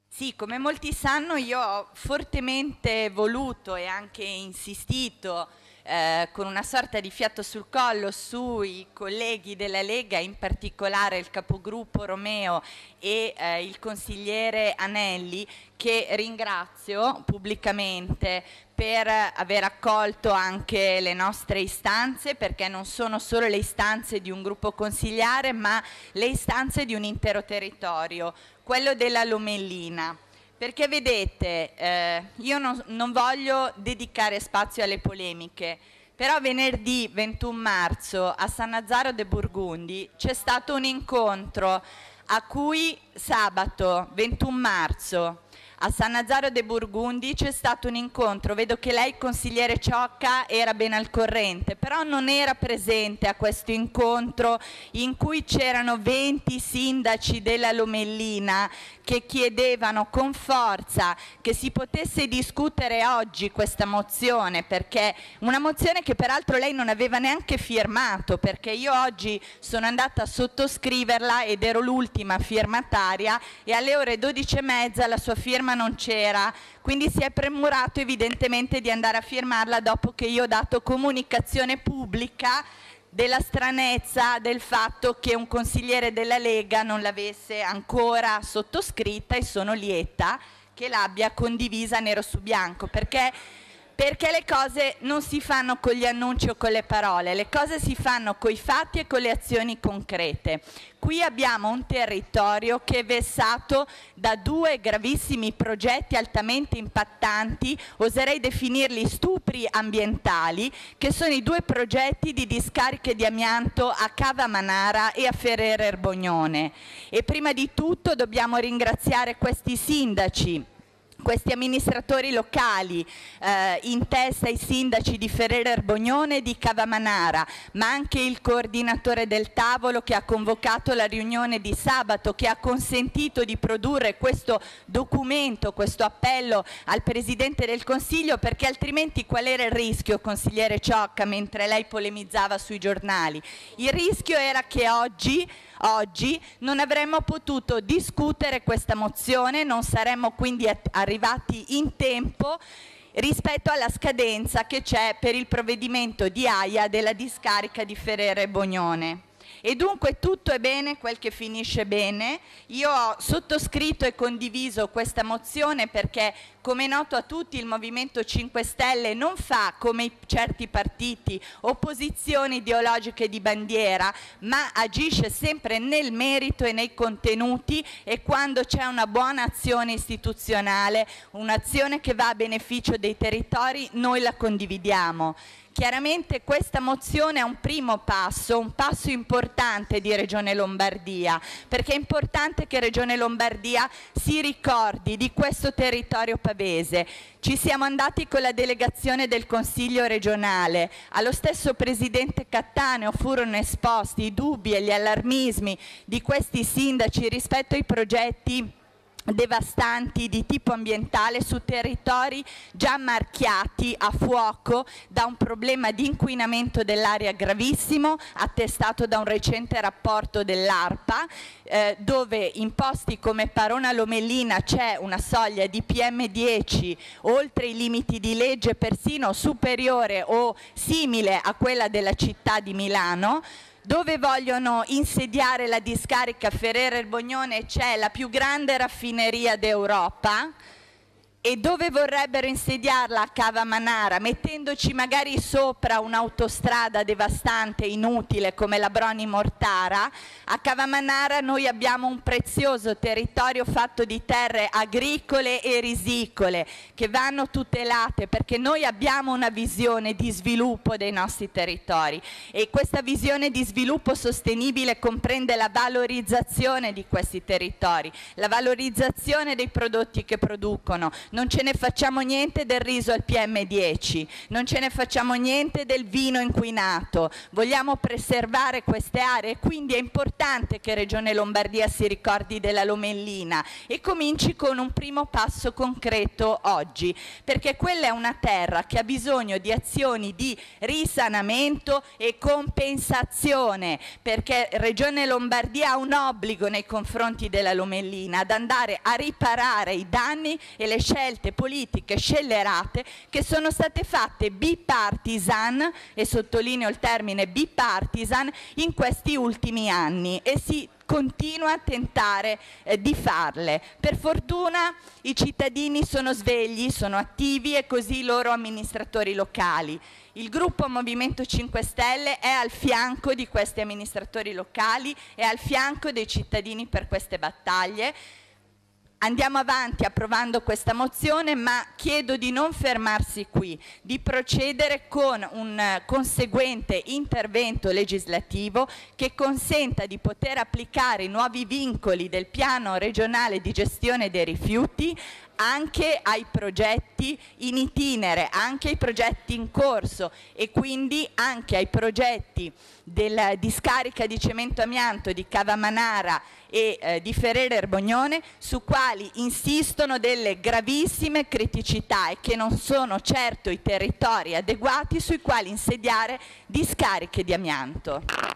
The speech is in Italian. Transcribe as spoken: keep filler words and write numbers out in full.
Sì, come molti sanno, io ho fortemente voluto e anche insistito eh, con una sorta di fiato sul collo sui colleghi della Lega, in particolare il capogruppo Romeo e eh, il consigliere Anelli, che ringrazio pubblicamente per aver accolto anche le nostre istanze, perché non sono solo le istanze di un gruppo consigliare, ma le istanze di un intero territorio, quello della Lomellina. Perché vedete, eh, io non, non voglio dedicare spazio alle polemiche, però venerdì ventuno marzo a Sannazaro de Burgundi c'è stato un incontro a cui sabato ventuno marzo a Sannazaro de Burgundi c'è stato un incontro. Vedo che lei, consigliere Ciocca, era ben al corrente, però non era presente a questo incontro in cui c'erano venti sindaci della Lomellina che chiedevano con forza che si potesse discutere oggi questa mozione, perché una mozione che peraltro lei non aveva neanche firmato, perché io oggi sono andata a sottoscriverla ed ero l'ultima firmataria e alle ore dodici e mezza la sua firma non c'era, quindi si è premurato evidentemente di andare a firmarla dopo che io ho dato comunicazione pubblica della stranezza del fatto che un consigliere della Lega non l'avesse ancora sottoscritta, e sono lieta che l'abbia condivisa nero su bianco, perché perché le cose non si fanno con gli annunci o con le parole, le cose si fanno con i fatti e con le azioni concrete. Qui abbiamo un territorio che è vessato da due gravissimi progetti altamente impattanti, oserei definirli stupri ambientali, che sono i due progetti di discariche di amianto a Cava Manara e a Ferrere Erbognone. E prima di tutto dobbiamo ringraziare questi sindaci, questi amministratori locali, eh, in testa i sindaci di Ferrere Erbognone e di Cava Manara, ma anche il coordinatore del tavolo che ha convocato la riunione di sabato, che ha consentito di produrre questo documento, questo appello al Presidente del Consiglio, perché altrimenti qual era il rischio, consigliere Ciocca, mentre lei polemizzava sui giornali? Il rischio era che oggi Oggi non avremmo potuto discutere questa mozione, non saremmo quindi arrivati in tempo rispetto alla scadenza che c'è per il provvedimento di A I A della discarica di Ferrere Erbognone. E dunque tutto è bene quel che finisce bene. Io ho sottoscritto e condiviso questa mozione perché, come è noto a tutti, il Movimento cinque Stelle non fa, come certi partiti, opposizioni ideologiche di bandiera, ma agisce sempre nel merito e nei contenuti, e quando c'è una buona azione istituzionale, un'azione che va a beneficio dei territori, noi la condividiamo. Chiaramente questa mozione è un primo passo, un passo importante di Regione Lombardia, perché è importante che Regione Lombardia si ricordi di questo territorio pavese. Ci siamo andati con la delegazione del Consiglio regionale, allo stesso Presidente Cattaneo furono esposti i dubbi e gli allarmismi di questi sindaci rispetto ai progetti devastanti di tipo ambientale su territori già marchiati a fuoco da un problema di inquinamento dell'aria gravissimo, attestato da un recente rapporto dell'ARPA, eh, dove in posti come Parona Lomellina c'è una soglia di P M dieci oltre i limiti di legge, persino superiore o simile a quella della città di Milano, dove vogliono insediare la discarica Ferrere Erbognone c'è la più grande raffineria d'Europa, e dove vorrebbero insediarla a Cava Manara, mettendoci magari sopra un'autostrada devastante, inutile, come la Broni-Mortara. A Cava Manara noi abbiamo un prezioso territorio fatto di terre agricole e risicole che vanno tutelate, perché noi abbiamo una visione di sviluppo dei nostri territori, e questa visione di sviluppo sostenibile comprende la valorizzazione di questi territori, la valorizzazione dei prodotti che producono. non ce ne facciamo niente del riso al P M dieci, non ce ne facciamo niente del vino inquinato, vogliamo preservare queste aree, quindi è importante che Regione Lombardia si ricordi della Lomellina e cominci con un primo passo concreto oggi, perché quella è una terra che ha bisogno di azioni di risanamento e compensazione, perché Regione Lombardia ha un obbligo nei confronti della Lomellina ad andare a riparare i danni e le scelte politiche scellerate che sono state fatte bipartisan, e sottolineo il termine bipartisan, in questi ultimi anni, e si continua a tentare eh, di farle. Per fortuna i cittadini sono svegli, sono attivi e così i loro amministratori locali. Il gruppo Movimento cinque Stelle è al fianco di questi amministratori locali, è al fianco dei cittadini per queste battaglie. Andiamo avanti approvando questa mozione, ma chiedo di non fermarsi qui, di procedere con un conseguente intervento legislativo che consenta di poter applicare i nuovi vincoli del piano regionale di gestione dei rifiuti anche ai progetti in itinere, anche ai progetti in corso e quindi anche ai progetti della discarica di cemento amianto di Cavamanara e eh, di Ferrere Erbognone, su quali insistono delle gravissime criticità e che non sono certo i territori adeguati sui quali insediare discariche di amianto.